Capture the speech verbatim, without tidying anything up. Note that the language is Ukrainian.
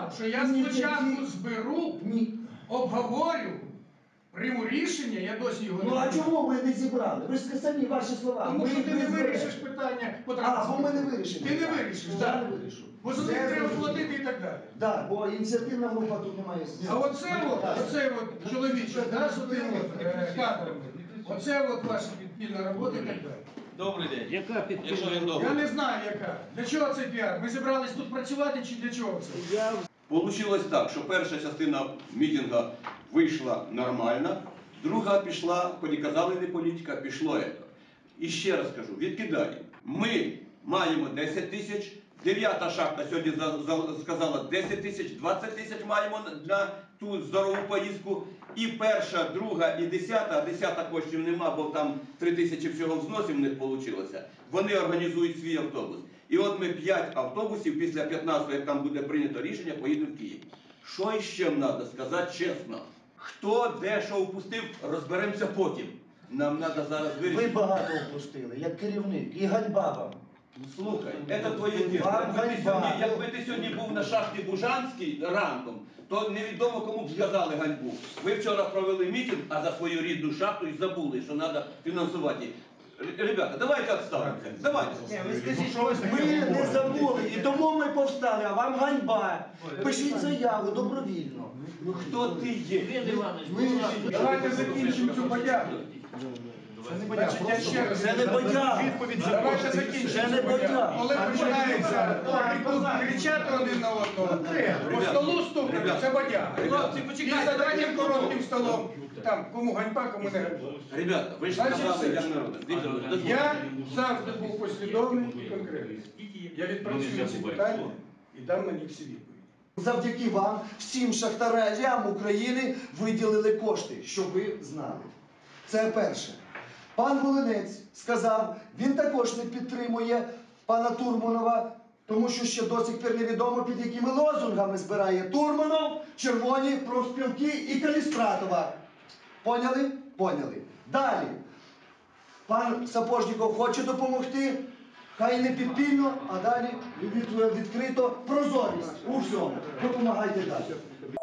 сказав, що я спочатку зберу, обговорю, прийму рішення, я досі його не Ну а прийняв. чому ви не зібрали? Ви ж самі ваші слова. Тому Ми що ти їх не зберемо. вирішиш питання по А, транспорту. бо ми не вирішимо. Ти не вирішиш, Я так. не вирішу. Бо за них Це треба зрозуміло. платити і так далі. Так, бо ініціативна група тут немає. А оце от, оце от чоловіче, да, з тим от е, кадрами, оце от ваша підпільна робота і так далі. Добрий день. Яка Якщо підпільна? він добрий. Я не знаю яка. Для чого цей піар? Ми зібрались тут працювати чи для чого це? Я Получилось так, що перша частина мітингу вийшла нормально, друга пішла, хоч і казали не політика, пішло це. І ще раз кажу, відкидаємо. Ми маємо десять тисяч, дев'ята шахта сьогодні за, за, сказала десять тисяч, двадцять тисяч маємо на, на ту здорову поїздку. І перша, друга, і десята, а десята коштів нема, бо там три тисячі всього взносів в них вийшло. Вони організують свій автобус. І от ми п'ять автобусів після п'ятнадцятого, як там буде прийнято рішення, поїдемо в Київ. Що іще треба сказати чесно? Хто де що впустив, розберемося потім. Нам треба зараз Ви вирішити. багато опустили, як керівник, і ганьба вам. Слухай, це твоє діло. Вам Якби ти ганьба. сьогодні, якби ти сьогодні був на шахті Бужанській ранком, то невідомо кому б сказали ганьбу. Ви вчора провели мітинг, а за свою рідну шахту і забули, що треба фінансувати її. Р- Ребята, давайте відставимося. Давайте. Ми не забули, і тому ми повстали, а вам ганьба. Пишіть заяву добровільно. Ну хто ти є? Євген Іванович, Ми- будь ласка. Давайте закінчимо цю подяку. Значить, я ще раз. Це не бодяга. Давайте закінчимо. Це не цю подяку. бодяга. Коли починається кричати один на одного, по столу стукати, це бодяга. Хлопці, І за третім коротким столом, там, кому ганьба, кому не ганьба. Ребята, ви ж Значить, сказали, все. як народ. Віктор, дозвольте. Я завжди був послідовний і конкретний. Я відпрацюю ці питання і дам на них всі відповіді. Завдяки вам, всім шахтарям України виділили кошти, щоб ви знали. Це перше. Пан Волинець сказав, він також не підтримує пана Турманова, тому що ще до сих пір невідомо, під якими лозунгами збирає Турманов, червоні профспілки і Калістратова. Поняли? Поняли. Далі. Пан Сапожніков хоче допомогти, хай не підпільно, а далі від- відкрито прозорість у всьому. Допомагайте далі.